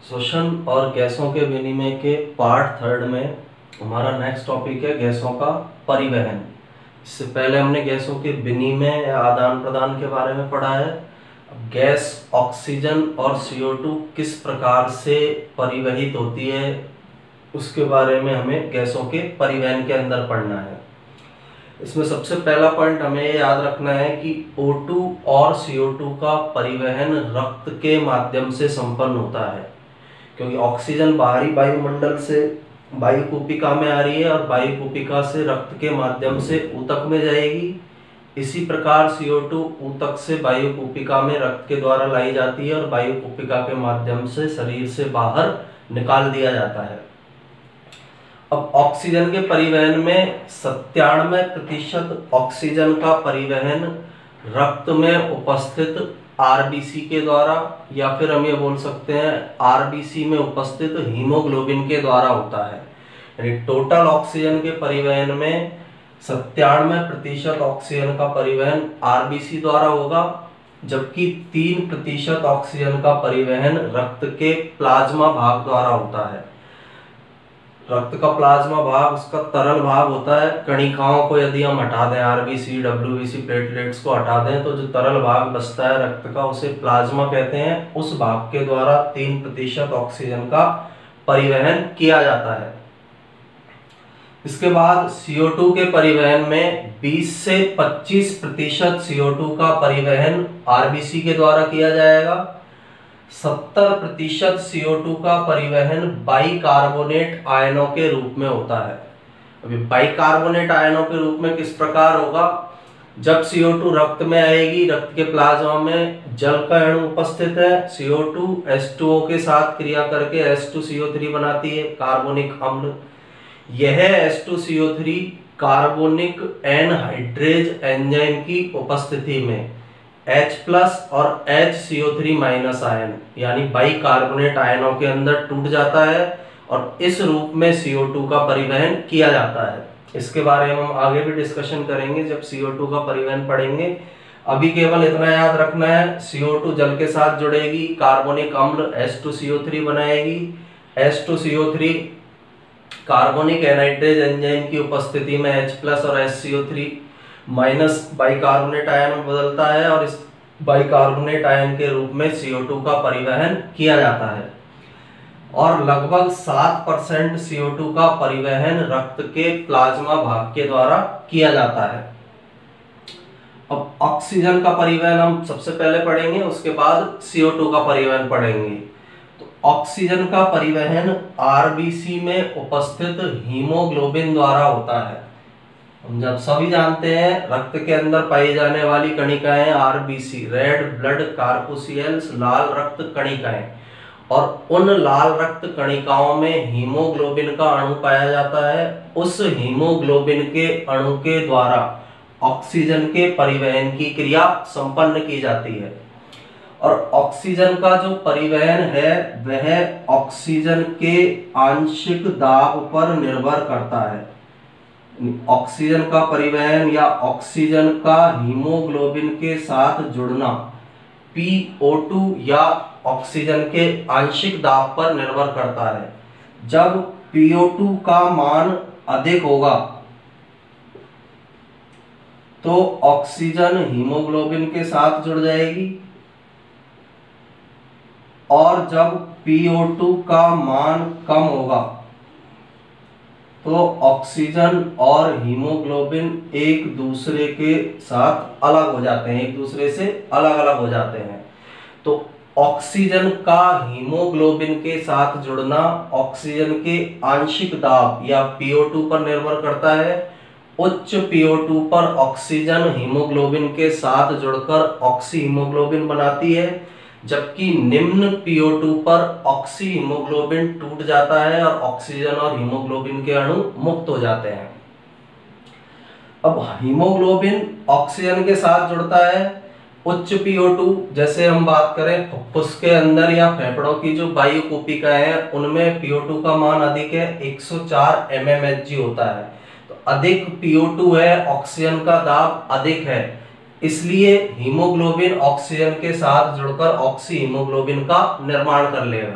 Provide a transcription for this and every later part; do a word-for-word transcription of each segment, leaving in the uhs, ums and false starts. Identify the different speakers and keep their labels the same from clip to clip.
Speaker 1: श्वसन और गैसों के विनिमय के पार्ट थर्ड में हमारा नेक्स्ट टॉपिक है गैसों का परिवहन। इससे पहले हमने गैसों के विनिमय या आदान प्रदान के बारे में पढ़ा है। अब गैस ऑक्सीजन और सी ओ टू किस प्रकार से परिवहित होती है उसके बारे में हमें गैसों के परिवहन के अंदर पढ़ना है। इसमें सबसे पहला पॉइंट हमें याद रखना है कि ओ टू और सी ओ टू का परिवहन रक्त के माध्यम से संपन्न होता है, क्योंकि ऑक्सीजन बाहरी वायुमंडल से वायु कूपिका में आ रही है और वायु कूपिका से रक्त के माध्यम से ऊतक में जाएगी। इसी प्रकार सी ओ टू ऊतक से वायु कूपिका में रक्त के द्वारा लाई जाती है और वायु कूपिका के माध्यम से शरीर से बाहर निकाल दिया जाता है। अब ऑक्सीजन के परिवहन में सत्तानवे प्रतिशत ऑक्सीजन का परिवहन रक्त में उपस्थित आर बी सी के द्वारा, या फिर हम ये बोल सकते हैं आर बी सी में उपस्थित हीमोग्लोबिन के द्वारा होता है। यानी टोटल ऑक्सीजन के परिवहन में सत्तानवे प्रतिशत ऑक्सीजन का परिवहन आर बी सी द्वारा होगा, जबकि तीन प्रतिशत ऑक्सीजन का परिवहन रक्त के प्लाज्मा भाग द्वारा होता है। रक्त का प्लाज्मा भाग उसका तरल भाग होता है। कणिकाओं को यदि हम हटा दें, आरबीसी, डब्ल्यूबीसी, प्लेटलेट्स को हटा दें, तो जो तरल भाग बचता है रक्त का उसे प्लाज्मा कहते हैं। उस भाग के द्वारा तीन प्रतिशत ऑक्सीजन का परिवहन किया जाता है। इसके बाद सी ओ टू के परिवहन में बीस से पच्चीस प्रतिशत सी ओ टू का परिवहन आरबीसी के द्वारा किया जाएगा। सत्तर प्रतिशत सी ओ टू का परिवहन बाइकार्बोनेट आयनों के रूप में होता है। अभी बाइकार्बोनेट आयनों के रूप में किस प्रकार होगा? जब सी ओ टू रक्त में आएगी, रक्त के प्लाज्मा में जल का अणु उपस्थित है, C O two H two O के साथ क्रिया करके H two C O three बनाती है, कार्बोनिक अम्ल। यह H two C O three carbonic anhydrase enzyme की उपस्थिति में H प्लस और H C O three minus ion यानी बाइकार्बोनेट आयनों के अंदर टूट जाता है और इस रूप में सी ओ टू का परिवहन किया जाता है। इसके बारे में हम आगे भी डिस्कशन करेंगे जब सी ओ टू का परिवहन पढ़ेंगे। अभी केवल इतना याद रखना है, सी ओ टू जल के साथ जुड़ेगी, कार्बोनिक अम्ल H two C O three बनाएगी। H two C O three carbonic anhydrase enzyme की उपस्थिति में H प्लस और H C O three minus bicarbonate ion में बदलता है और इस बाइकार्बोनेट आयन के रूप में सी ओ टू का परिवहन किया जाता है। और लगभग सात परसेंट सी ओ टू का परिवहन रक्त के प्लाज्मा भाग के द्वारा किया जाता है। अब ऑक्सीजन का परिवहन हम सबसे पहले पढ़ेंगे, उसके बाद सी ओ टू का परिवहन पढ़ेंगे। तो ऑक्सीजन का परिवहन आर बी सी में उपस्थित हीमोग्लोबिन द्वारा होता है। हम जब सभी जानते हैं रक्त के अंदर पाई जाने वाली कणिकाएं R B C, red blood corpuscles, लाल रक्त कणिकाएं, और उन लाल रक्त कणिकाओं में हीमोग्लोबिन का अणु पाया जाता है। उस हीमोग्लोबिन के अणु के द्वारा ऑक्सीजन के परिवहन की क्रिया संपन्न की जाती है। और ऑक्सीजन का जो परिवहन है वह ऑक्सीजन के आंशिक दाब पर निर्भर करता है। ऑक्सीजन का परिवहन या ऑक्सीजन का हीमोग्लोबिन के साथ जुड़ना पी ओ टू या ऑक्सीजन के आंशिक दाब पर निर्भर करता है। जब पी ओ टू का मान अधिक होगा तो ऑक्सीजन हीमोग्लोबिन के साथ जुड़ जाएगी, और जब पी ओ टू का मान कम होगा तो ऑक्सीजन और हीमोग्लोबिन एक दूसरे के साथ अलग हो जाते हैं, एक दूसरे से अलग अलग हो जाते हैं। तो ऑक्सीजन का हीमोग्लोबिन के साथ जुड़ना ऑक्सीजन के आंशिक दाब या पी ओ टू पर निर्भर करता है। उच्च पी ओ टू पर ऑक्सीजन हीमोग्लोबिन के साथ जुड़कर ऑक्सी हीमोग्लोबिन बनाती है, जबकि निम्न पी ओ टू पर ऑक्सी हीमोग्लोबिन टूट जाता है और ऑक्सीजन और हीमोग्लोबिन के अणु मुक्त हो जाते हैं। अब हीमोग्लोबिन ऑक्सीजन के साथ जुड़ता है। उच्च पी ओ टू, जैसे हम बात करें फुफ्फुस के अंदर या फेफड़ों की जो वायु कूपिका है उनमें पी ओ टू का मान अधिक है, एक सौ चार एम एम एच जी होता है। तो अधिक पी ओ टू है, ऑक्सीजन का दाब अधिक है, इसलिए हीमोग्लोबिन ऑक्सीजन के साथ जुड़कर ऑक्सी हीमोग्लोबिन का निर्माण कर लेगा।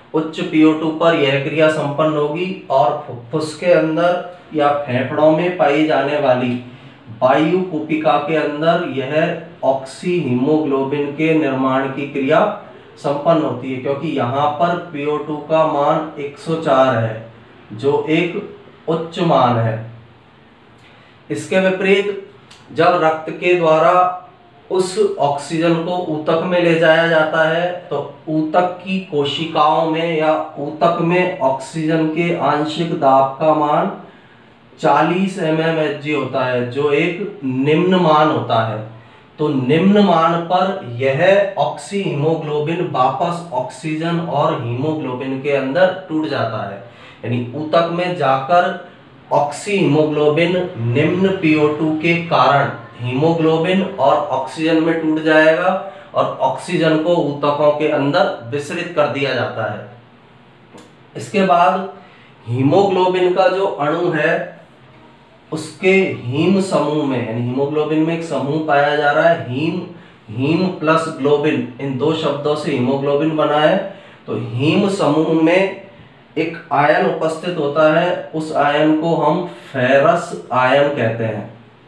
Speaker 1: उच्च पी ओ टू पर यह क्रिया संपन्न होगी और फुफ्फुस के अंदर या फेफड़ों में पाई जाने वाली वायु कुपिका के अंदर यह ऑक्सी हीमोग्लोबिन के निर्माण की क्रिया संपन्न होती है, क्योंकि यहाँ पर पी ओ टू का मान एक सौ चार है जो एक उच्च मान है। इसके विपरीत जब रक्त के द्वारा उस ऑक्सीजन को ऊतक में ले जाया जाता है तो ऊतक की कोशिकाओं में या ऊतक में ऑक्सीजन के आंशिक दाब का मान चालीस एम एम एच जी होता है, जो एक निम्न मान होता है। तो निम्न मान पर यह ऑक्सी हीमोग्लोबिन वापस ऑक्सीजन और हीमोग्लोबिन के अंदर टूट जाता है, यानी ऊतक में जाकर ऑक्सी हीमोग्लोबिन निम्न पी ओ टू के कारण हीमोग्लोबिन और ऑक्सीजन में टूट जाएगा और ऑक्सीजन को ऊतकों के अंदर विसरित कर दिया जाता है। इसके बाद हीमोग्लोबिन का जो अणु है उसके हीम समूह में, यानी हीमोग्लोबिन में एक समूह पाया जा रहा है, हीम हीम प्लस ग्लोबिन, इन दो शब्दों से हीमोग्लोबिन बना है। तो हीम समूह में एक आयन उपस्थित होता है, उस आयन को हम फेरस आयन कहते हैं।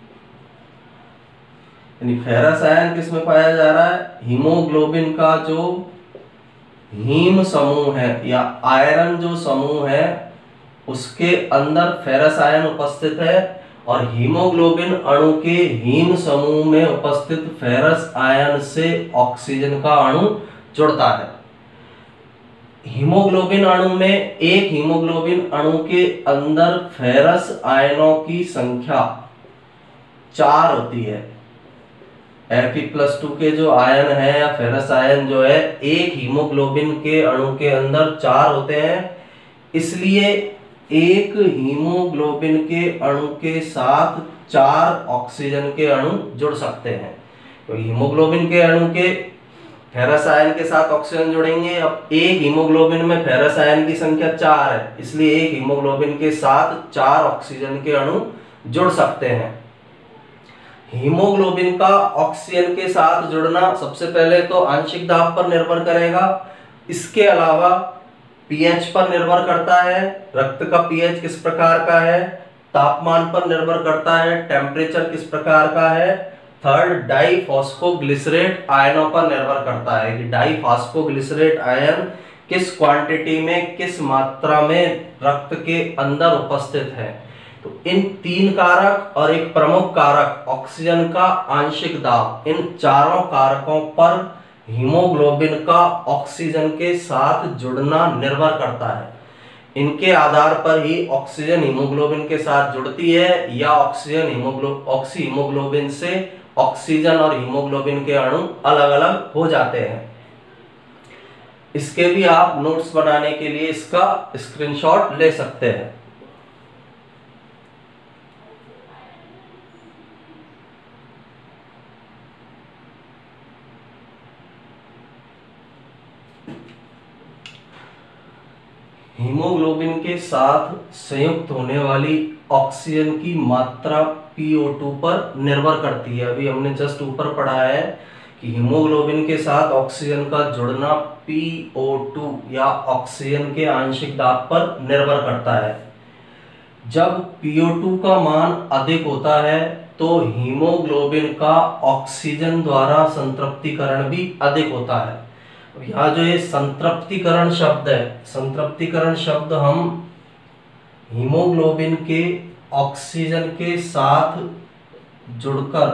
Speaker 1: यानी फेरस आयन किसमें पाया जा रहा है? हीमोग्लोबिन का जो हीम समूह है या आयरन जो समूह है उसके अंदर फेरस आयन उपस्थित है और हीमोग्लोबिन अणु के हीम समूह में उपस्थित फेरस आयन से ऑक्सीजन का अणु जुड़ता है। हीमोग्लोबिन अणु में एक हीमोग्लोबिन अणु के अंदर फेरस आयनों की संख्या चार होती है। एफ ई प्लस टू के जो आयन है या फेरस आयन जो है एक हीमोग्लोबिन के अणु के अंदर चार होते हैं, इसलिए एक हीमोग्लोबिन के अणु के साथ चार ऑक्सीजन के अणु जुड़ सकते हैं। तो हीमोग्लोबिन के अणु के फेरस आयन के साथ ऑक्सीजन जुड़ेंगे। अब एक हीमोग्लोबिन में फेरस आयन की संख्या चार है, इसलिए एक हीमोग्लोबिन के साथ चार ऑक्सीजन के अणु जुड़ सकते हैं। हीमोग्लोबिन का ऑक्सीजन के साथ जुड़ना सबसे पहले तो आंशिक दाब पर निर्भर करेगा, इसके अलावा पीएच पर निर्भर करता है, रक्त का पीएच किस प्रकार का है, तापमान पर निर्भर करता है, टेम्परेचर किस प्रकार का है, थर्ड डाइफॉस्फोग्लिसरेट आयनों पर निर्भर करता है कि डाइफॉस्फोग्लिसरेट आयन किस क्वांटिटी में किस मात्रा में रक्त के अंदर उपस्थित है। तो इन तीन कारक और एक प्रमुख कारक ऑक्सीजन का आंशिक दाब, इन चारों कारकों पर हीमोग्लोबिन का ऑक्सीजन के साथ जुड़ना निर्भर करता है। इनके आधार पर ही ऑक्सीजन हीमोग्लोबिन के साथ जुड़ती है या ऑक्सीजन हीमोग्लो ऑक्सी हीमोग्लोबिन से ऑक्सीजन और हीमोग्लोबिन के अणु अलग अलग हो जाते हैं। इसके भी आप नोट्स बनाने के लिए इसका स्क्रीनशॉट ले सकते हैं। हीमोग्लोबिन के साथ संयुक्त होने वाली ऑक्सीजन की मात्रा पी ओ टू पर निर्भर करती है। अभी हमने जस्ट ऊपर पढ़ा है कि हीमोग्लोबिन के साथ ऑक्सीजन का जुड़ना पी ओ टू या ऑक्सीजन के आंशिक दाब पर निर्भर करता है। जब पी ओ टू का मान अधिक होता है तो हीमोग्लोबिन का ऑक्सीजन द्वारा संतृप्तिकरण भी अधिक होता है। यहाँ जो ये संतृप्तिकरण शब्द है, संतृप्तिकरण शब्द हम हीमोग्लोबिन के ऑक्सीजन के साथ जुड़कर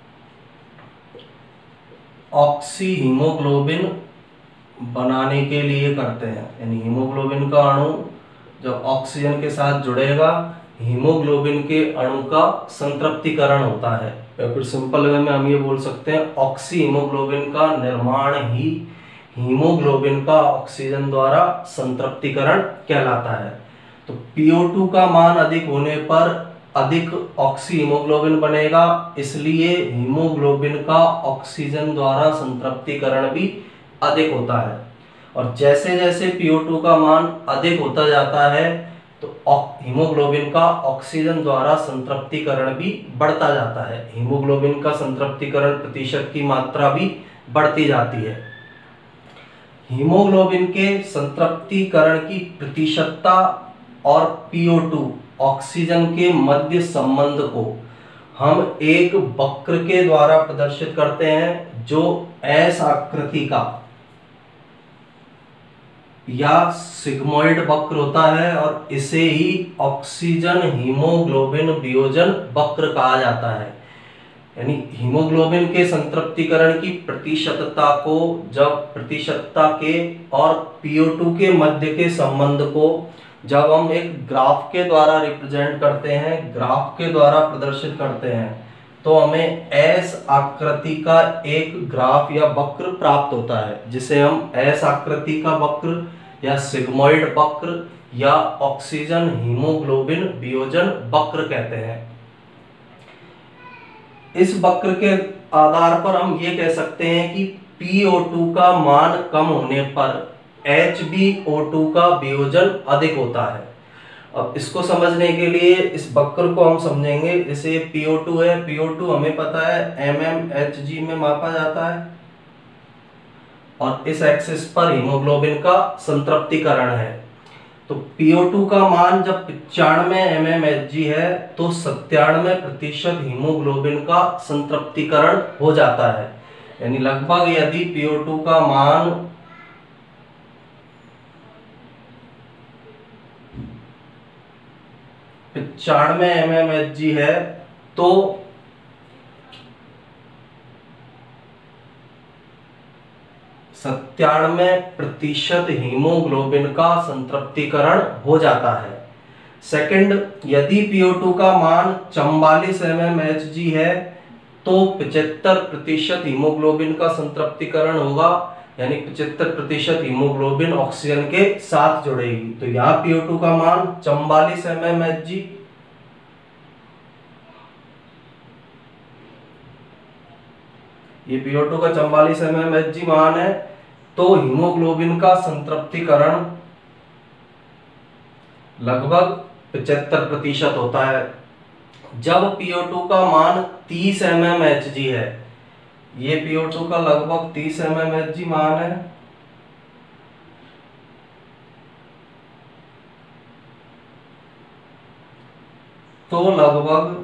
Speaker 1: ऑक्सी हीमोग्लोबिन बनाने के लिए करते हैं। यानी हीमोग्लोबिन का अणु जब ऑक्सीजन के साथ जुड़ेगा, हीमोग्लोबिन के अणु का संतृप्तिकरण होता है, या फिर सिंपल वे में हम ये बोल सकते हैं ऑक्सी हीमोग्लोबिन का निर्माण ही हीमोग्लोबिन का ऑक्सीजन द्वारा संतृप्तिकरण कहलाता है। तो पी ओ टू का मान अधिक होने पर अधिक ऑक्सी हीमोग्लोबिन बनेगा, इसलिए हीमोग्लोबिन का ऑक्सीजन द्वारा संतृप्तिकरण भी अधिक होता है। और जैसे जैसे पी ओ टू का मान अधिक होता जाता है तो हीमोग्लोबिन का ऑक्सीजन द्वारा संतृप्तिकरण भी बढ़ता जाता है। हीमोग्लोबिन का संतृप्तिकरण प्रतिशत की मात्रा भी बढ़ती जाती है। हीमोग्लोबिन के संतृप्तिकरण की प्रतिशतता और पी ओ टू ऑक्सीजन के मध्य संबंध को हम एक वक्र के द्वारा प्रदर्शित करते हैं, जो एस आकृति का या सिग्मोइड वक्र होता है, और इसे ही ऑक्सीजन हीमोग्लोबिन वियोजन वक्र कहा जाता है। यानी हीमोग्लोबिन के संतृप्तिकरण की प्रतिशतता को जब प्रतिशतता के और पी ओ टू के मध्य के संबंध को जब हम एक ग्राफ के द्वारा रिप्रेजेंट करते हैं, ग्राफ के द्वारा प्रदर्शित करते हैं, तो हमें एस आकृति का एक ग्राफ या वक्र प्राप्त होता है, जिसे हम एस आकृति का वक्र या सिग्मोइड वक्र या ऑक्सीजन हीमोग्लोबिन वियोजन वक्र कहते हैं। इस वक्र के आधार पर हम ये कह सकते हैं कि पी ओ टू का मान कम होने पर एच बी ओ टू का वियोजन अधिक होता है। अब इसको समझने के लिए इस वक्र को हम समझेंगे। जैसे पी ओ टू है, पी ओ टू हमें पता है एम एम एच जी में मापा जाता है, और इस एक्सिस पर हीमोग्लोबिन का संतृप्तिकरण है। तो पी ओ टू का मान जब पचानवे एम एम एच जी है, तो सत्तानवे प्रतिशत हीमोग्लोबिन का संतृप्तिकरण हो जाता है। यानी लगभग यदि पी ओ टू का मान पचानवे एम एम एच जी है, तो सत्तानवे प्रतिशत हीमोग्लोबिन का संतृप्तिकरण हो जाता है। सेकंड, यदि पी ओ टू का मान चौवालीस एम एम एच जी है, तो पचहत्तर प्रतिशत हीमोग्लोबिन का संतृप्तिकरण होगा, यानी पचहत्तर प्रतिशत हीमोग्लोबिन ऑक्सीजन के साथ जुड़ेगी। तो यहाँ पी ओ टू का मान चौवालीस एम एम एच जी, ये पी ओ टू का चौवालीस एम एम एच जी मान है, तो हीमोग्लोबिन का संतृप्तिकरण लगभग पचहत्तर प्रतिशत होता है। जब पी ओ टू का मान तीस एम एम एच जी है, ये पी ओ टू का लगभग तीस एम एम एच जी मान है, तो लगभग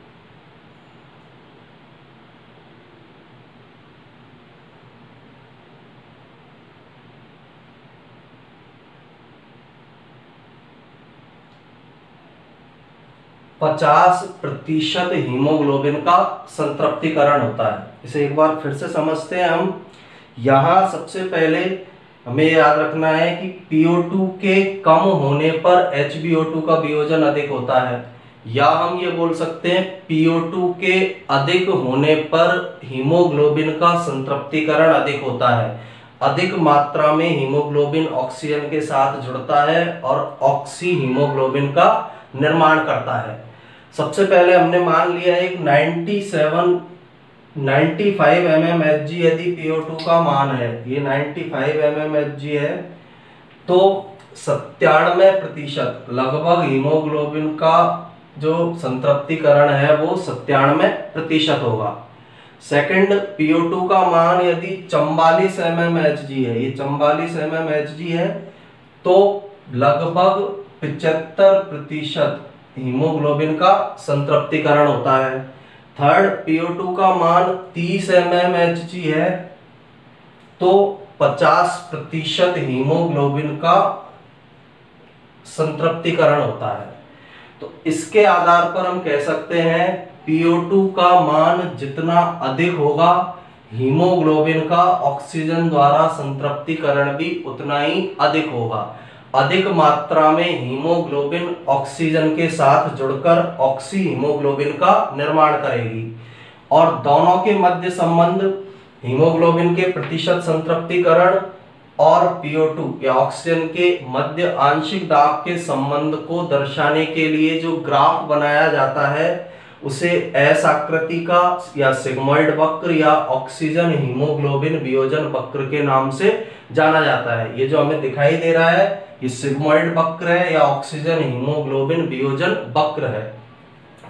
Speaker 1: पचास प्रतिशत हीमोग्लोबिन का संतृप्तिकरण होता है। इसे एक बार फिर से समझते हैं हम। यहाँ सबसे पहले हमें याद रखना है कि पी ओ टू के कम होने पर एच बी ओ टू का वियोजन अधिक होता है, या हम ये बोल सकते हैं पी ओ टू के अधिक होने पर हीमोग्लोबिन का संतृप्तिकरण अधिक होता है। अधिक मात्रा में हीमोग्लोबिन ऑक्सीजन के साथ जुड़ता है और ऑक्सी हीमोग्लोबिन का निर्माण करता है। सबसे पहले हमने मान लिया एक ninety five M M H G यदि पी ओ टू का मान है, ये ninety five M M H G है, तो सत्तानवे प्रतिशत लगभग हीमोग्लोबिन का जो संतृप्तिकरण है वो सत्तानवे प्रतिशत होगा। सेकंड, पी ओ टू का मान यदि चौवालीस एम एम एच जी है, ये चौवालीस एम एम एच जी है, तो लगभग पचहत्तर प्रतिशत हीमोग्लोबिन का संतृप्तिकरण होता है। थर्ड, पी ओ टू का मान तीस एम एम एच जी है, तो पचास प्रतिशत हीमोग्लोबिन का संतृप्तिकरण होता है। तो इसके आधार पर हम कह सकते हैं पी ओ टू का मान जितना अधिक होगा, हीमोग्लोबिन का ऑक्सीजन द्वारा संतृप्तिकरण भी उतना ही अधिक होगा। अधिक मात्रा में हीमोग्लोबिन ऑक्सीजन के साथ जुड़कर ऑक्सी हीमोग्लोबिन का निर्माण करेगी, और दोनों के मध्य संबंध हीमोग्लोबिन के प्रतिशत संतृप्तिकरण और पी ओ टू या ऑक्सीजन के मध्य आंशिक दाब के संबंध को दर्शाने के लिए जो ग्राफ बनाया जाता है उसे एस आकृति का या सिग्मोइड वक्र या ऑक्सीजन हीमोग्लोबिन वियोजन वक्र के नाम से जाना जाता है। ये जो हमें दिखाई दे रहा है ये सिग्मोइड वक्र है या ऑक्सीजन हीमोग्लोबिन वियोजन वक्र है।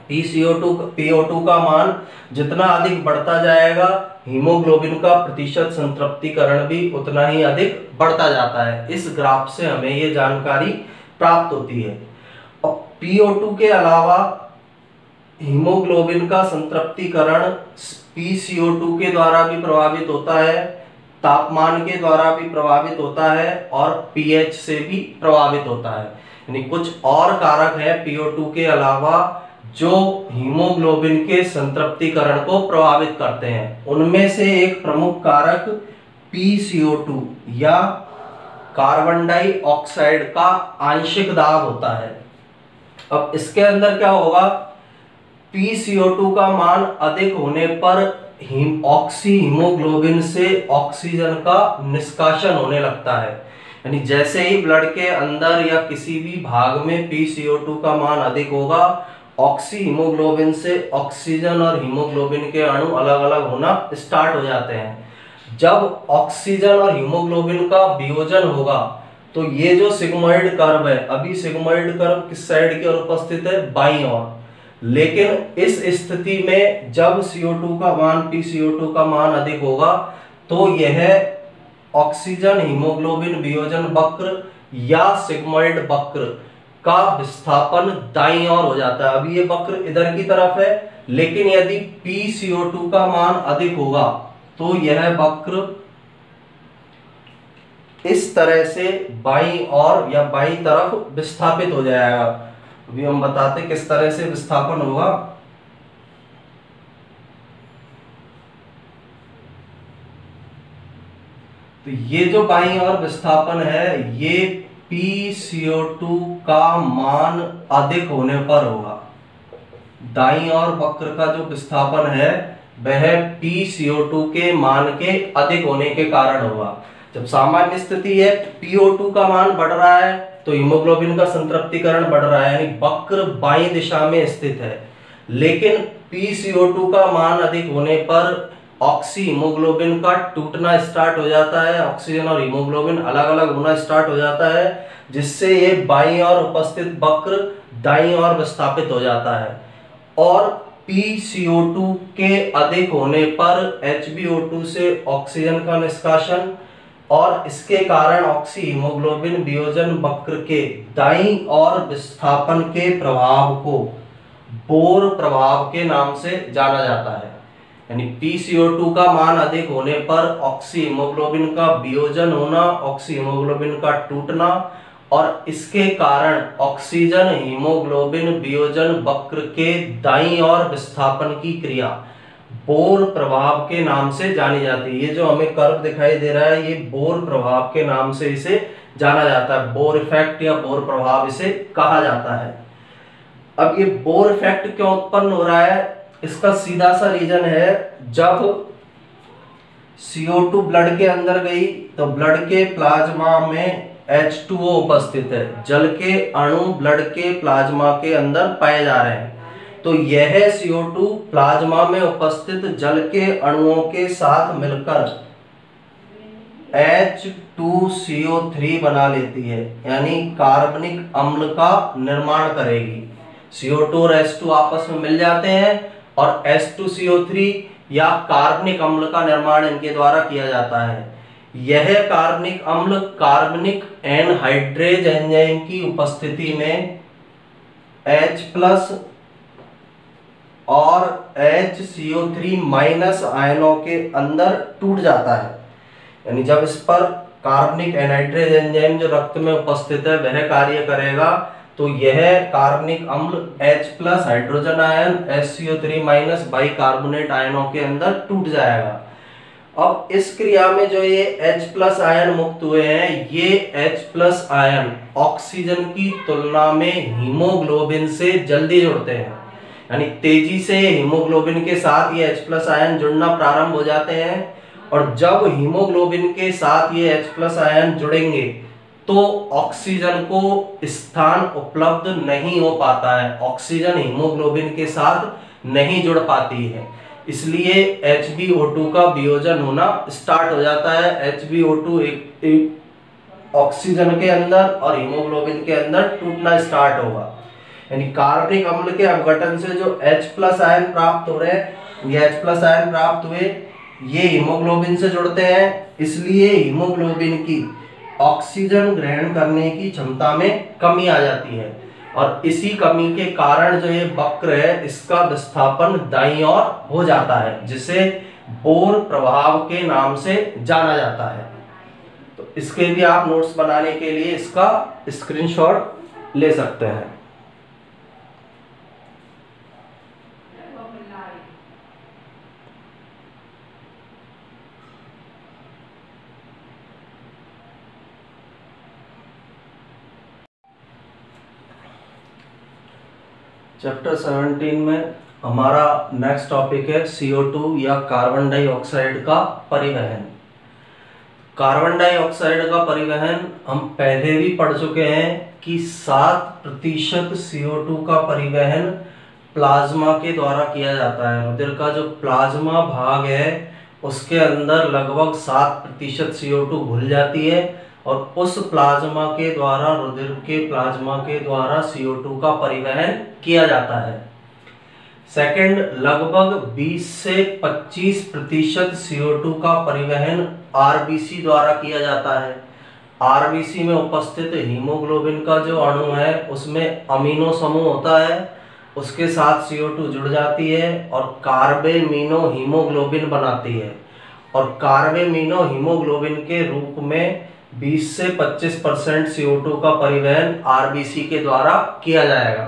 Speaker 1: P C O two P O two का मान जितना अधिक बढ़ता जाएगा, हीमोग्लोबिन का प्रतिशत संतृप्तिकरण भी उतना ही अधिक बढ़ता जाता है। इस ग्राफ से हमें ये जानकारी प्राप्त होती है। और पी ओ टू के अलावा हीमोग्लोबिन का संतृप्तिकरण पी सी ओ टू के द्वारा भी प्रभावित होता है, तापमान के द्वारा भी प्रभावित होता है और पीएच से भी प्रभावित होता है। यानी कुछ और कारक है पी ओ टू के अलावा जो हीमोग्लोबिन के संतृप्तिकरण को प्रभावित करते हैं। उनमें से एक प्रमुख कारक पी सी ओ टू या कार्बन डाइऑक्साइड का आंशिक दाब होता है। अब इसके अंदर क्या होगा, पी सी ओ टू का मान अधिक होने पर हीम ऑक्सी हीमोग्लोबिन से ऑक्सीजन का निष्कासन होने लगता है। यानी जैसे ही ब्लड के अंदर या किसी भी भाग में पी सी ओ टू का मान अधिक होगा, ऑक्सी हीमोग्लोबिन से ऑक्सीजन और हीमोग्लोबिन के अणु अलग अलग होना स्टार्ट हो जाते हैं। जब ऑक्सीजन और हीमोग्लोबिन का वियोजन होगा तो ये जो सिग्मोइड कर्व है, अभी सिग्मोइड कर्व किस साइड की ओर उपस्थित है, बाईं ओर। लेकिन इस स्थिति में जब सी ओ टू का मान पी सी ओ टू का मान अधिक होगा तो यह ऑक्सीजन हीमोग्लोबिन वियोजन वक्र या सिग्मोइड वक्र का विस्थापन दाईं ओर हो जाता है। अभी ये वक्र इधर की तरफ है, लेकिन यदि पी सी ओ टू का मान अधिक होगा तो यह वक्र इस तरह से बाईं ओर या बाईं तरफ विस्थापित हो जाएगा। अभी हम बताते किस तरह से विस्थापन होगा। तो ये जो बाईं ओर विस्थापन है ये पी सी ओ टू का मान अधिक होने पर होगा। दाईं ओर वक्र का जो विस्थापन है वह पी सी ओ टू के मान के अधिक होने के कारण होगा। जब सामान्य स्थिति है, पी ओ टू का मान बढ़ रहा है तो हीमोग्लोबिन का संतृप्तिकरण बढ़ रहा है, यानी वक्र बाईं दिशा में स्थित है। लेकिन पी सी ओ टू का मान अधिक होने पर ऑक्सी हीमोग्लोबिन का टूटना स्टार्ट हो जाता है, ऑक्सीजन और हीमोग्लोबिन अलग अलग होना स्टार्ट हो जाता है, जिससे ये बाईं ओर उपस्थित वक्र दाईं ओर विस्थापित हो जाता है। और पी सी ओ टू के अधिक होने पर एच बी ओ टू से ऑक्सीजन का निष्कासन और इसके कारण ऑक्सी हीमोग्लोबिन वियोजन वक्र के दाईं ओर विस्थापन के प्रभाव को बोर प्रभाव के नाम से जाना जाता है। यानी पी सी ओ टू का मान अधिक होने पर ऑक्सी हीमोग्लोबिन का वियोजन होना, ऑक्सी हीमोग्लोबिन का टूटना और इसके कारण ऑक्सीजन हीमोग्लोबिन वियोजन वक्र के दाईं ओर विस्थापन की क्रिया बोर प्रभाव के नाम से जानी जाती है। ये जो हमें कर्व दिखाई दे रहा है ये बोर प्रभाव के नाम से इसे जाना जाता है। बोर इफेक्ट या बोर प्रभाव इसे कहा जाता है। अब ये बोर इफेक्ट क्यों उत्पन्न हो रहा है, इसका सीधा सा रीजन है, जब सी ओ टू ब्लड के अंदर गई तो ब्लड के प्लाज्मा में एच टू ओ उपस्थित है, जल के अणु ब्लड के प्लाज्मा के अंदर पाए जा रहे हैं। तो यह सी ओ टू प्लाज्मा में उपस्थित जल के अणुओं के साथ मिलकर H two C O three बना लेती है, यानी कार्बनिक अम्ल का निर्माण करेगी। सी ओ टू और एच टू आपस में मिल जाते हैं और H two C O three या कार्बनिक अम्ल का निर्माण इनके द्वारा किया जाता है। यह कार्बनिक अम्ल कार्बनिक एनहाइड्रेज एंजाइम की उपस्थिति में H प्लस और H C O three minus आयनों के अंदर टूट जाता है। यानी जब इस पर कार्बनिक एनहाइड्रेज एंजाइम जो रक्त में उपस्थित है वह कार्य करेगा तो यह कार्बनिक अम्ल H plus hydrogen ion H C O three minus bicarbonate आयनों के अंदर टूट जाएगा। अब इस क्रिया में जो ये H प्लस आयन मुक्त हुए हैं, ये H प्लस आयन ऑक्सीजन की तुलना में हीमोग्लोबिन से जल्दी जुड़ते हैं। यानी तेजी से हीमोग्लोबिन के साथ ये H प्लस आयन जुड़ना प्रारंभ हो जाते हैं और जब हीमोग्लोबिन के साथ ये H प्लस आयन जुड़ेंगे तो ऑक्सीजन को स्थान उपलब्ध नहीं हो पाता है, ऑक्सीजन हीमोग्लोबिन के साथ नहीं जुड़ पाती है, इसलिए एच बी ओ टू का वियोजन होना स्टार्ट हो जाता है। एच बी ओ टू एक, एक ऑक्सीजन के अंदर और हीमोग्लोबिन के अंदर टूटना स्टार्ट होगा। यानी कार्बनिक अम्ल के अपघटन से जो H प्लस आयन प्राप्त हो रहे हैं, ये H प्लस आयन प्राप्त हुए, ये हीमोग्लोबिन से जुड़ते हैं, इसलिए हीमोग्लोबिन की ऑक्सीजन ग्रहण करने की क्षमता में कमी आ जाती है और इसी कमी के कारण जो ये वक्र है इसका विस्थापन दाईं ओर हो जाता है, जिसे बोर प्रभाव के नाम से जाना जाता है। तो इसके भी आप नोट्स बनाने के लिए इसका स्क्रीनशॉट ले सकते हैं। चैप्टर सेवनटीन में हमारा नेक्स्ट टॉपिक है सी ओ टू या कार्बन डाइऑक्साइड का परिवहन। कार्बन डाइऑक्साइड का परिवहन हम पहले भी पढ़ चुके हैं कि सात प्रतिशत सी ओ टू का परिवहन प्लाज्मा के द्वारा किया जाता है। रुधिर का जो प्लाज्मा भाग है उसके अंदर लगभग सात प्रतिशत सी ओ टू घुल जाती है और उस प्लाज्मा के द्वारा, रुधिर के प्लाज्मा के द्वारा सी ओ टू का परिवहन किया जाता है। सेकंड, लगभग बीस से पच्चीस प्रतिशत सी ओ टू का परिवहन आर बी सी द्वारा किया जाता है। आर बी सी में उपस्थित हीमोग्लोबिन का जो अणु है उसमें अमीनो समूह होता है, उसके साथ सी ओ टू जुड़ जाती है और कार्बेमिनो हीमोग्लोबिन बनाती है और कार्बेमिनो हीमोग्लोबिन के रूप में बीस से पच्चीस परसेंट सी ओ टू का परिवहन आर बी सी के द्वारा किया जाएगा।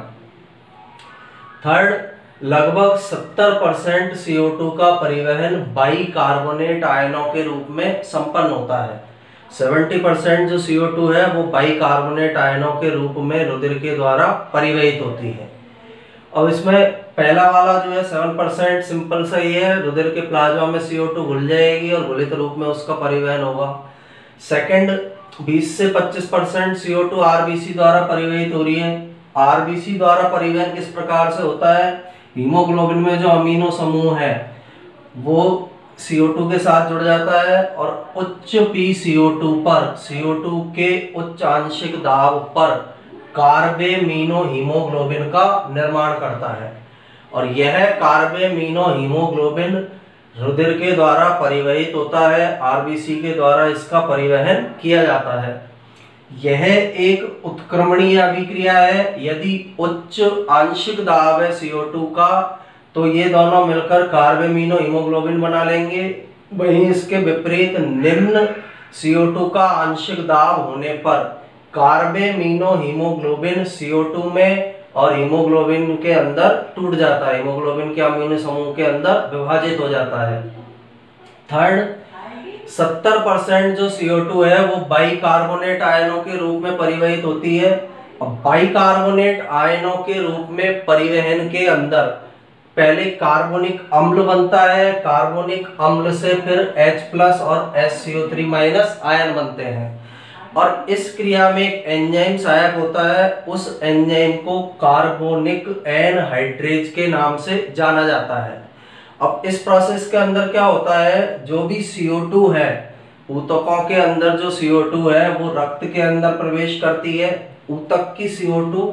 Speaker 1: थर्ड, लगभग सत्तर परसेंट सी ओ टू का परिवहन बाइकार्बोनेट आयनों के रूप में संपन्न होता है। सत्तर परसेंट जो सी ओ टू है वो बाइकार्बोनेट आयनों के रूप में रुधिर के द्वारा परिवहित होती है। अब इसमें पहला वाला जो है सात परसेंट सिंपल सा ही है, रुधिर के प्लाज्मा में सी ओ टू घुल जाएगी और घुलित रूप में उसका परिवहन होगा। सेकंड, बीस से पच्चीस percent C O two R B C द्वारा परिवहित हो रही है। आर बी सी द्वारा परिवहन किस प्रकार से होता है? हीमोग्लोबिन में जो अमीनो समूह है वो सी ओ टू के साथ जुड़ जाता है और उच्च पी सी ओ टू पर, सी ओ टू के उच्च आंशिक दाब पर कार्बेमिनो हीमोग्लोबिन का निर्माण करता है और यह कार्बेमिनो हीमोग्लोबिन रुधिर के द्वारा परिवहित होता है, आर बी सी के द्वारा इसका परिवहन किया जाता है। यह एक उत्क्रमणीय अभिक्रिया है। यदि उच्च आंशिक दाब है सी ओ टू का तो ये दोनों मिलकर कार्बेमिनो हीमोग्लोबिन बना लेंगे, वहीं इसके विपरीत निम्न सी ओ टू का आंशिक दाब होने पर कार्बेमिनो हीमोग्लोबिन सी ओ टू में और हीमोग्लोबिन के अंदर टूट जाता है, हीमोग्लोबिन के अमीनो समूह के अंदर विभाजित हो जाता है। थर्ड, सत्तर परसेंट जो सी ओ टू है वो बाइकार्बोनेट आयनों के रूप में परिवहित होती है और बाइकार्बोनेट आयनों के रूप में परिवहन के अंदर पहले कार्बोनिक अम्ल बनता है, कार्बोनिक अम्ल से फिर H प्लस और S C O three minus ion बनते हैं और इस क्रिया में एक एंजाइम सहायक होता है। उस एंजाइम को कार्बोनिक एनहाइड्रेज के नाम से जाना जाता है। अब इस प्रोसेस के अंदर क्या होता है, जो भी सी ओ टू है, ऊतकों के अंदर जो सी ओ टू है वो रक्त के अंदर प्रवेश करती है। ऊतक की सी ओ टू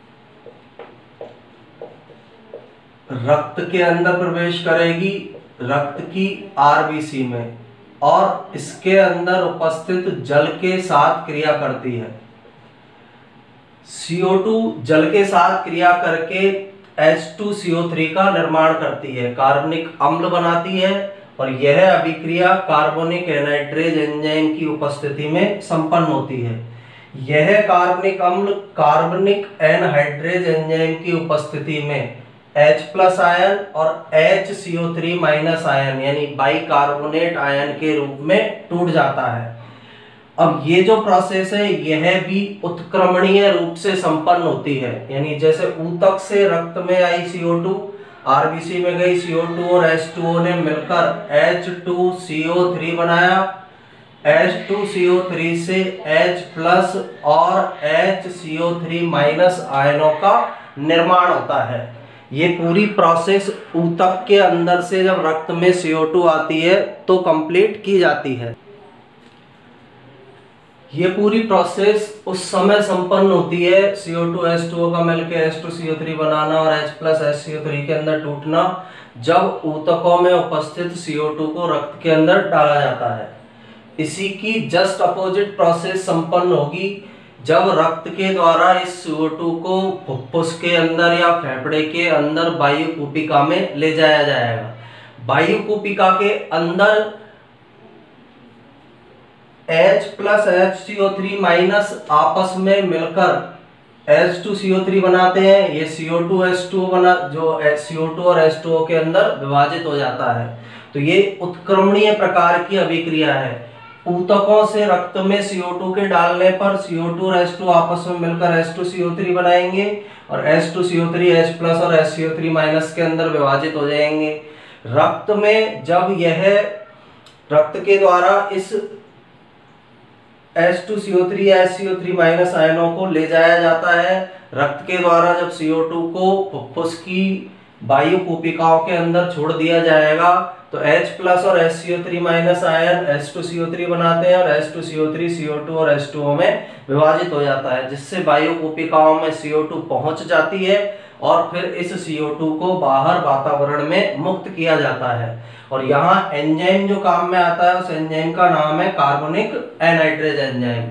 Speaker 1: रक्त के अंदर प्रवेश करेगी, रक्त की आर बी सी में, और इसके अंदर उपस्थित जल के साथ क्रिया करती है। सी ओ टू जल के साथ क्रिया करके H two C O three का निर्माण करती है, कार्बनिक अम्ल बनाती है और यह अभिक्रिया कार्बोनिक एनहाइड्रेज एंजाइम की उपस्थिति में संपन्न होती है। यह कार्बनिक अम्ल कार्बनिक एनहाइड्रेज एंजाइम की उपस्थिति में H प्लस आयन और H C O three minus ion यानी बाइकार्बोनेट आयन के रूप में टूट जाता है। अब ये जो प्रोसेस है यह भी उत्क्रमणीय रूप से संपन्न होती है, यानी जैसे ऊतक से रक्त में आई C O two, R B C में गई सी ओ टू और एच टू ओ ने मिलकर H two C O three बनाया। H two C O three से H प्लस और H C O three minus आयनों का निर्माण होता है। ये पूरी प्रोसेस ऊतक के अंदर से जब रक्त में सी ओ टू आती है तो कंप्लीट की जाती है। ये पूरी प्रोसेस उस समय संपन्न होती है C O two H two O का मिलकर H two C O three बनाना और H plus H C O three के अंदर टूटना, जब ऊतकों में उपस्थित सी ओ टू को रक्त के अंदर डाला जाता है। इसी की जस्ट अपोजिट प्रोसेस संपन्न होगी जब रक्त के द्वारा इस सी ओ टू को फुफ्फुस के अंदर या फेफड़े के अंदर वायु कूपिका में ले जाया जाएगा। वायु कूपिका के अंदर H plus H C O three minus आपस में मिलकर H two C O three बनाते हैं। ये C O two H two O बना जो सी ओ टू और एच टू ओ के अंदर विभाजित हो जाता है। तो ये उत्क्रमणीय प्रकार की अभिक्रिया है। ऊतकों से रक्त में सी ओ टू के डालने पर सी ओ टू और एच टू आपस में मिलकर H two C O three बनाएंगे और H two C O three H plus और H C O three minus के अंदर विभाजित हो जाएंगे। रक्त में जब यह रक्त के द्वारा इस H two C O three या H C O three minus आयनों को ले जाया जाता है, रक्त के द्वारा जब सी ओ टू को फुफ्फुस की वायु कूपिकाओं के अंदर छोड़ दिया जाएगा तो H प्लस और H C O three minus ion H two C O three बनाते हैं और H two C O three C O two और एच टू ओ में विभाजित हो जाता है, जिससे वायु कूपिकाओं में सी ओ टू पहुंच जाती है और फिर इस सी ओ टू को बाहर वातावरण में मुक्त किया जाता है। और यहाँ एंजाइम जो काम में आता है उस एंजाइम का नाम है कार्बोनिक एनहाइड्रेज एंजाइम।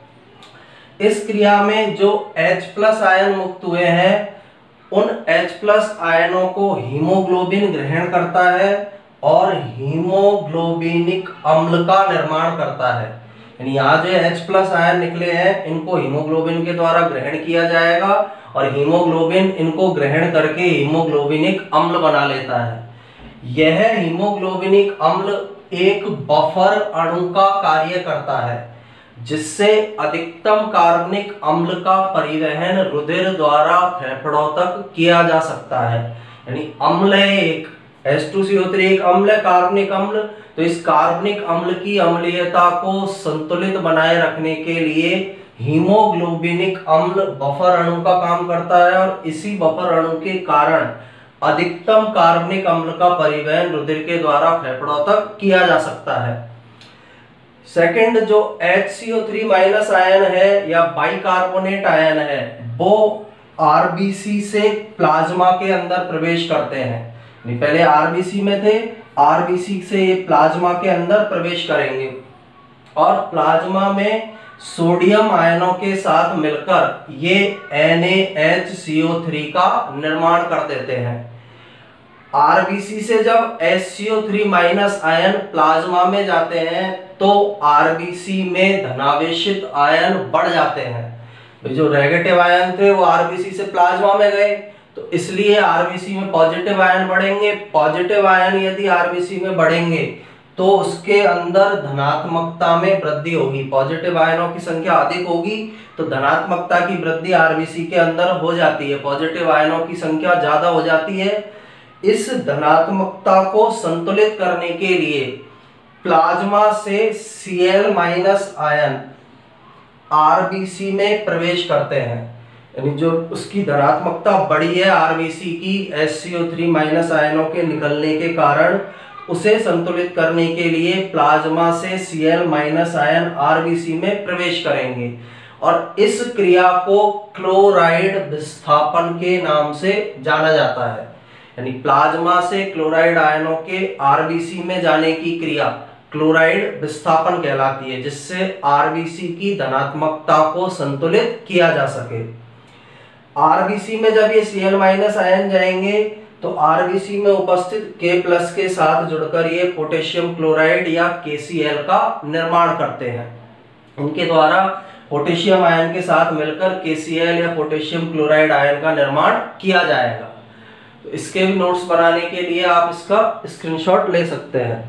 Speaker 1: इस क्रिया में जो H प्लस आयन मुक्त हुए हैं उन H प्लस आयनों को हीमोग्लोबिन ग्रहण करता है और हीमोग्लोबिनिक अम्ल का निर्माण करता है। यानी यहाँ जो H प्लस आयन निकले हैं इनको हीमोग्लोबिन के द्वारा ग्रहण किया जाएगा और हीमोग्लोबिन इनको ग्रहण करके हीमोग्लोबिनिक अम्ल बना लेता है। यह हीमोग्लोबिनिक अम्ल एक बफर अणु का कार्य करता है जिससे अधिकतम कार्बनिक अम्ल का परिवहन रुधिर द्वारा फेफड़ों तक किया जा सकता है। यानी अम्ल है एक H two C O three एक अम्ल है कार्बनिक अम्ल, तो इस कार्बनिक अम्ल की अम्लीयता को संतुलित बनाए रखने के लिए हीमोग्लोबिनिक अम्ल बफर अणु का काम करता है और इसी बफर अणु के कारण अधिकतम कार्बनिक अम्ल का परिवहन रुधिर के द्वारा फेफड़ों तक किया जा सकता है। सेकंड जो H C O three minus ion है या बाइकार्बोनेट आयन है वो आर बी सी से प्लाज्मा के अंदर प्रवेश करते हैं। पहले आर बी सी में थे, आर बी सी से ये प्लाज्मा के अंदर प्रवेश करेंगे और प्लाज्मा में सोडियम आयनों के साथ मिलकर ये N A H C O three का निर्माण कर देते हैं। आर बी सी से जब H C O three minus ion plasma में जाते हैं तो आर बी सी में धनावेशित आयन बढ़ जाते हैं। जो नेगेटिव आयन थे वो आर बी सी से प्लाज्मा में गए तो इसलिए आर बी सी में पॉजिटिव आयन बढ़ेंगे। पॉजिटिव आयन यदि आर बी सी में बढ़ेंगे तो उसके अंदर धनात्मकता में वृद्धि होगी। पॉजिटिव आयनों की संख्या अधिक होगी तो धनात्मकता की वृद्धि आर बी सी के अंदर हो जाती है, पॉजिटिव आयनों की संख्या ज्यादा हो जाती है। इस धनात्मकता को संतुलित करने के लिए प्लाज्मा से C L minus ion R B C में प्रवेश करते हैं। यानी जो उसकी धनात्मकता बढ़ी है आर बी सी की H C O three minus आयनों के निकलने के कारण, उसे संतुलित करने के लिए प्लाज्मा से C L minus ion R B C में प्रवेश करेंगे और इस क्रिया को क्लोराइड विस्थापन के नाम से जाना जाता है। यानी प्लाज्मा से क्लोराइड आयनों के आर बी सी में जाने की क्रिया क्लोराइड विस्थापन कहलाती है, जिससे आर बी सी की धनात्मकता को संतुलित किया जा सके। आर बी सी में जब ये सी एल माइनस आयन जाएंगे तो आर बी सी में उपस्थित K प्लस के साथ जुड़कर ये पोटेशियम क्लोराइड या के सी एल का निर्माण करते हैं। इनके द्वारा पोटेशियम आयन के साथ मिलकर के सी एल या पोटेशियम क्लोराइड आयन का निर्माण किया जाएगा। तो इसके भी नोट्स बनाने के लिए आप इसका स्क्रीनशॉट ले सकते हैं।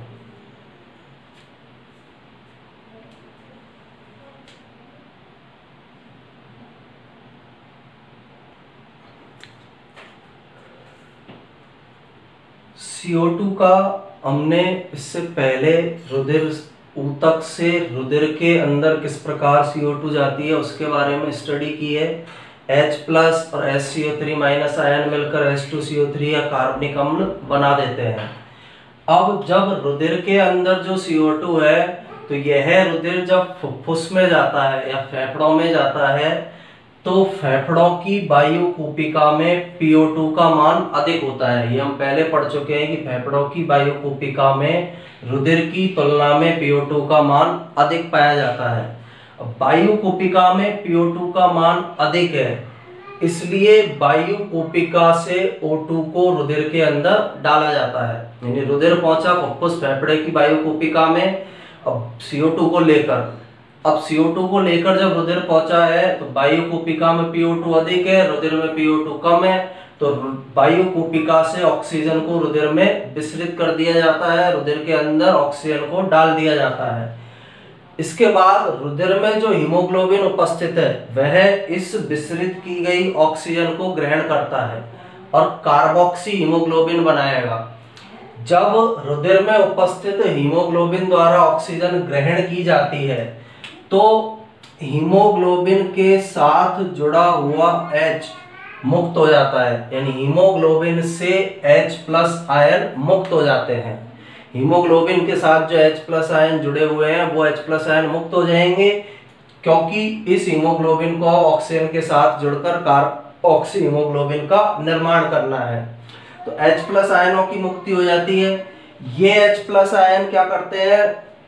Speaker 1: सी ओ टू का हमने इससे पहले रुधिर ऊतक से रुधिर के अंदर किस प्रकार सी ओ टू जाती है उसके बारे में स्टडी की है। H प्लस और H C O three minus ion मिलकर H two C O three या कार्बनिक अम्ल बना देते हैं। अब जब रुधिर के अंदर जो सी ओ टू है तो यह रुधिर जब फुफ्फुस में जाता है या फेफड़ों में जाता है तो फेफड़ों की वायु कूपिका में पी ओ टू का मान अधिक होता है। ये हम पहले पढ़ चुके हैं कि फेफड़ों की वायु कूपिका में रुधिर की तुलना में पी ओ टू का मान अधिक पाया जाता है। वायु कूपिका में पी ओ टू का मान अधिक है, इसलिए वायु कूपिका से ओ टू को रुधिर के अंदर डाला जाता है। यानी रुधिर पहुंचा फुफ्फुस फेफड़े की वायु कूपिका में, अब सी ओ टू को लेकर अब सी ओ टू को लेकर जब रुधिर पहुंचा है तो वायु कूपिका में पी ओ टू अधिक है, रुधिर में पी ओ टू कम है, तो वायु कूपिका से ऑक्सीजन को रुधिर में विसरित कर दिया जाता है, रुधिर के अंदर ऑक्सीजन को डाल दिया जाता है। इसके बाद रुधिर में जो हीमोग्लोबिन उपस्थित है वह इस विसरित की गई ऑक्सीजन को ग्रहण करता है और कार्बोक्सी हीमोग्लोबिन बनाएगा। जब रुधिर में उपस्थित हीमोग्लोबिन द्वारा ऑक्सीजन ग्रहण की जाती है तो हीमोग्लोबिन के साथ जुड़ा हुआ H मुक्त हो जाता है, यानी हीमोग्लोबिन से H प्लस आयन मुक्त हो जाते हैं। हीमोग्लोबिन के साथ जो H प्लस आयन जुड़े हुए हैं वो H प्लस आयन मुक्त हो जाएंगे, क्योंकि इस हीमोग्लोबिन को ऑक्सीजन के साथ जुड़कर कार्बोक्सी हीमोग्लोबिन का निर्माण करना है। तो H प्लस आयनों की मुक्ति हो जाती है। ये H प्लस आयन क्या करते हैं,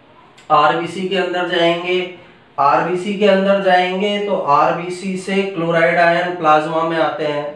Speaker 1: आरबीसी के अंदर जाएंगे। आरबीसी के अंदर जाएंगे तो आरबीसी से क्लोराइड आयन प्लाज्मा में आते हैं।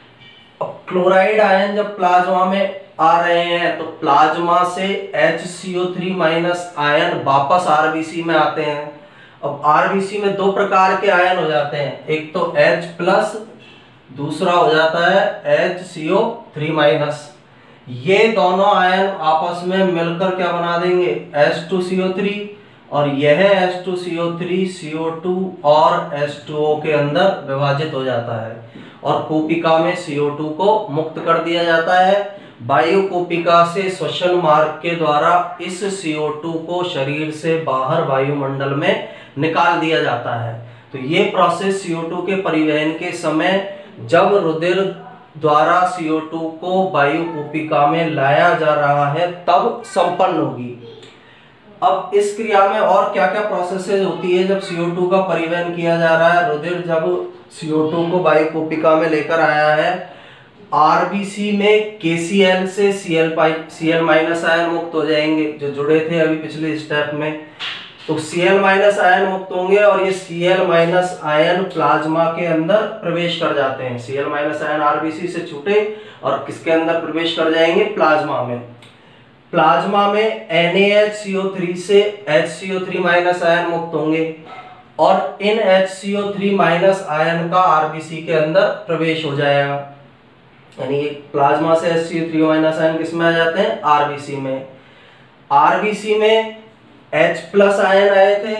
Speaker 1: अब क्लोराइड आयन जब प्लाज्मा में आ रहे हैं तो प्लाज्मा से H C O three minus ion वापस आरबीसी में आते हैं। अब आरबीसी में दो प्रकार के आयन हो जाते हैं, एक तो H प्लस, दूसरा हो जाता है H C O three minus. ये दोनों आयन आपस में मिलकर क्या बना देंगे, H two C O three, और यह H two C O three C O two और एच टू ओ के अंदर विभाजित हो जाता है और कूपिका में सी ओ टू को मुक्त कर दिया जाता है। वायु कूपिका से श्वसन मार्ग के द्वारा इस सी ओ टू को शरीर से बाहर वायुमंडल में निकाल दिया जाता है। तो ये प्रोसेस सी ओ टू के परिवहन के समय जब रुधिर द्वारा सी ओ टू को वायु कूपिका में लाया जा रहा है तब संपन्न होगी। अब इस क्रिया में और क्या क्या प्रोसेसेस होती है जब सी ओ टू का परिवहन किया जा रहा है। रुधिर जब सी ओ टू को वायु कूपिका में लेकर आया है, आरबीसी में के सी एल से C L C L minus ion मुक्त हो जाएंगे जो जुड़े थे अभी पिछले स्टेप में। तो सी एल माइनस आयन मुक्त होंगे और ये C L minus ion plasma के अंदर प्रवेश कर जाते हैं। C L minus ion RBC से छूटे और किसके अंदर प्रवेश कर जाएंगे, प्लाज्मा में। प्लाज्मा में N A H C O three से H C O three minus ion मुक्त होंगे और इन H C O three minus ion का आरबीसी के अंदर प्रवेश हो जाएगा। यानी प्लाज्मा से H C O three minus ion किस में आ जाते हैं, आरबीसी में। आरबीसी में H प्लस आयन आए थे,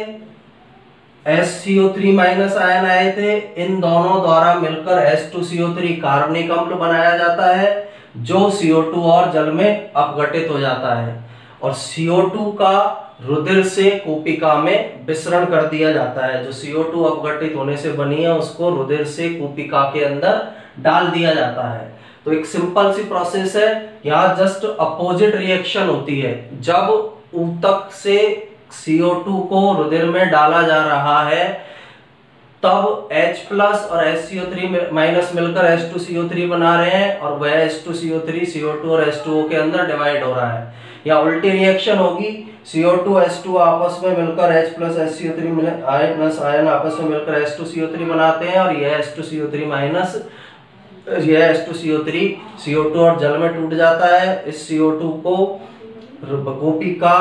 Speaker 1: H C O three minus ion आए थे, इन दोनों द्वारा मिलकर H two C O three कार्बनिक अम्ल बनाया जाता है जो सी ओ टू और जल में अपघटित हो जाता है और सी ओ टू का रुधिर से कूपिका में विसरण कर दिया जाता है। जो सी ओ टू अपघटित होने से बनी है उसको रुधिर से कूपिका के अंदर डाल दिया जाता है। तो एक सिंपल सी प्रोसेस है, यहाँ जस्ट अपोजिट रिएक्शन होती है। जब ऊतक से सी ओ टू को रुधिर में डाला जा रहा है तब H प्लस और H C O three minus मिलकर H two C O three बना रहे हैं और वह H two C O three C O two और एच टू ओ के अंदर डिवाइड हो रहा है। या उल्टी रिएक्शन होगी, C O two H two आपस में मिलकर H plus H C O three ion plus ion आपस में मिलकर H two C O three बनाते हैं और यह H two C O three minus यह H two C O three C O two और जल में टूट जाता है। इस सी ओ टू को कूपिका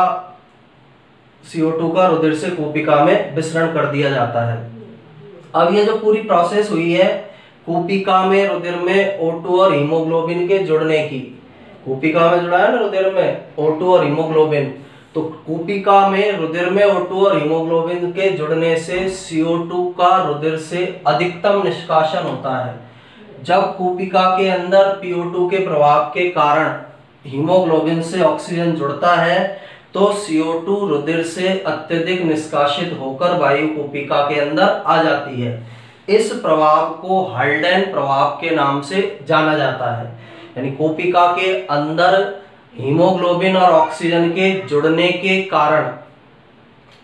Speaker 1: सी ओ टू का रुधिर से कूपिका में विसरण कर दिया जाता है। अब ये जो पूरी प्रोसेस हुई है कूपिका में रुधिर में ओ टू और हीमोग्लोबिन के जुड़ने की, कूपिका में जुड़ा है ना रुधिर में ओ टू और हीमोग्लोबिन, तो कूपिका में रुधिर में ओ टू और हीमोग्लोबिन के जुड़ने से सी ओ टू का रुधिर से अधिकतम निष्कासन होता है। जब कूपिका के अंदर पी ओ टू के प्रभाव के कारण हीमोग्लोबिन से ऑक्सीजन जुड़ता है तो सी ओ टू रुधिर से अत्यधिक निष्कासित होकर वायु कूपिका के अंदर आ जाती है। इस प्रभाव को हल्डेन प्रभाव के नाम से जाना जाता है। यानी कूपिका के अंदर हीमोग्लोबिन और ऑक्सीजन के जुड़ने के कारण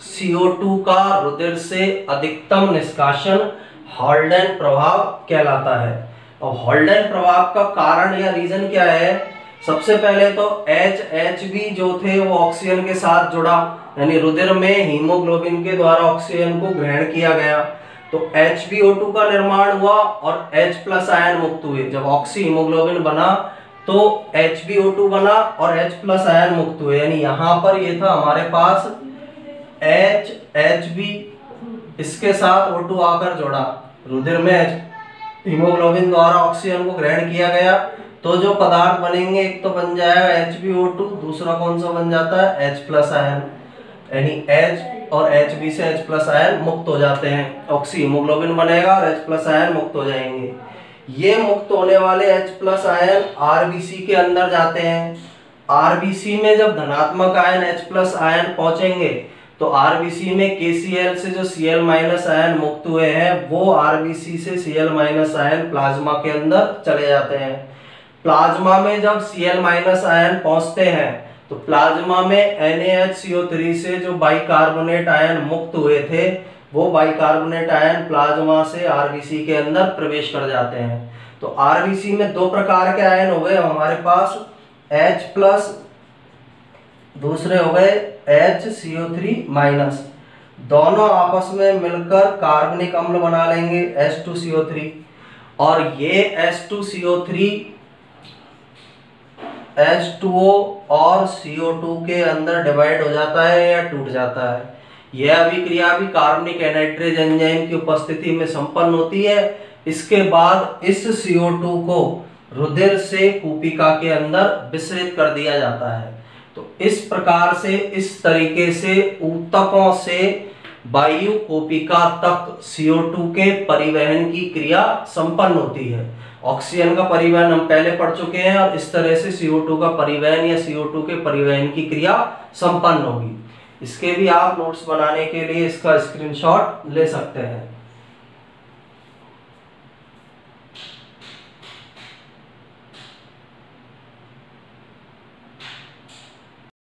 Speaker 1: सी ओ टू का रुधिर से अधिकतम निष्कासन हॉल्डेन प्रभाव कहलाता है। और हॉल्डेन प्रभाव का कारण या रीजन क्या है? सबसे पहले तो एच एच बी जो थे वो ऑक्सीजन के साथ जुड़ा, यानी रुधिर में हीमोग्लोबिन के द्वारा ऑक्सीजन को ग्रहण किया गया, तो एच बी ओ टू का निर्माण हुआ और H प्लस आयन मुक्त हुए। जब ऑक्सी हीमोग्लोबिन बना तो एच बी ओ टू बना और H प्लस आयन मुक्त हुए, यानी यहाँ पर ये था हमारे पास H एच बी, इसके साथ O टू आकर जुड़ा, रुधिर में हीमोग्लोबिन द्वारा ऑक्सीजन को ग्रहण किया गया, तो जो पदार्थ बनेंगे एक तो बन जाएगा एच बी ओ टू, दूसरा कौन सा बन जाता है H प्लस आयन, यानी H और H बी से H प्लस आयन मुक्त हो जाते हैं। ऑक्सी हीमोग्लोबिन बनेगा और H प्लस आयन मुक्त हो जाएंगे। ये मुक्त होने वाले H plus ion R B C के अंदर जाते हैं। आर बी सी में जब धनात्मक आयन H प्लस आयन पहुंचेंगे तो आर बी सी में के सी एल से जो सी एल माइनस आयन मुक्त हुए हैं वो आर बी सी से C L minus ion plasma के अंदर चले जाते हैं। प्लाज्मा में जब सी एल माइनस आयन पहुंचते हैं तो प्लाज्मा में N A H C O three से जो बाइकार्बोनेट आयन मुक्त हुए थे वो बाइकार्बोनेट आयन प्लाज्मा से आर बी सी के अंदर प्रवेश कर जाते हैं। तो आर बी सी में दो प्रकार के आयन हो गए हमारे पास, H प्लस, दूसरे हो गए H C O three minus. दोनों आपस में मिलकर कार्बनिक अम्ल बना लेंगे H two C O three, और ये H two C O three H two O और सी ओ टू के अंदर डिवाइड हो जाता है या टूट जाता है। यह अभिक्रिया भी कार्बनिक एनाइड्रेज एंजाइम की उपस्थिति में संपन्न होती है। इसके बाद इस सी ओ टू को रुधिर से कूपिका के अंदर विसरित कर दिया जाता है। तो इस प्रकार से, इस तरीके से ऊतकों से वायु कोशिका तक सी ओ टू के परिवहन की क्रिया संपन्न होती है। ऑक्सीजन का परिवहन हम पहले पढ़ चुके हैं और इस तरह से सी ओ टू का परिवहन या सी ओ टू के परिवहन की क्रिया संपन्न होगी। इसके भी आप नोट्स बनाने के लिए इसका स्क्रीनशॉट ले सकते हैं।